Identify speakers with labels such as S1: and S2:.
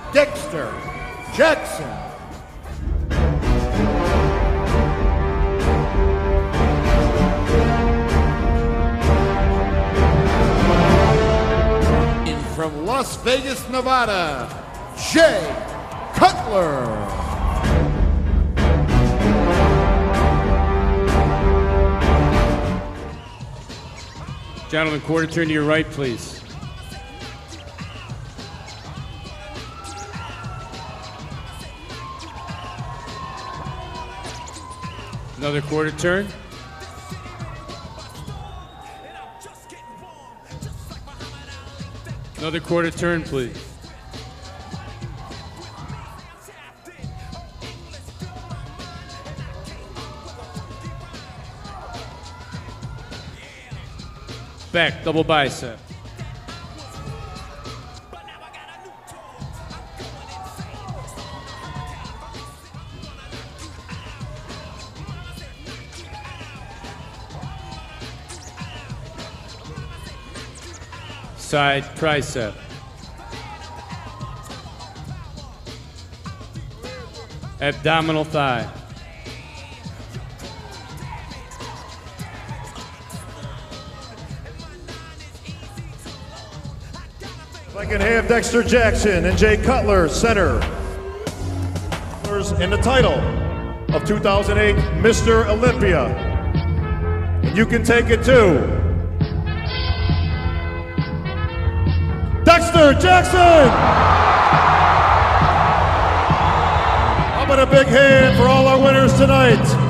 S1: Dexter Jackson. From Las Vegas, Nevada, Jay Cutler.
S2: Gentlemen, quarter turn to your right, please. Another quarter turn. Another quarter turn, please. Back, double bicep. Side tricep. Abdominal thigh.
S3: If I can have Dexter Jackson and Jay Cutler, center. In the title of 2008 Mr. Olympia. And you can take it too. Dexter Jackson! How about a big hand for all our winners tonight?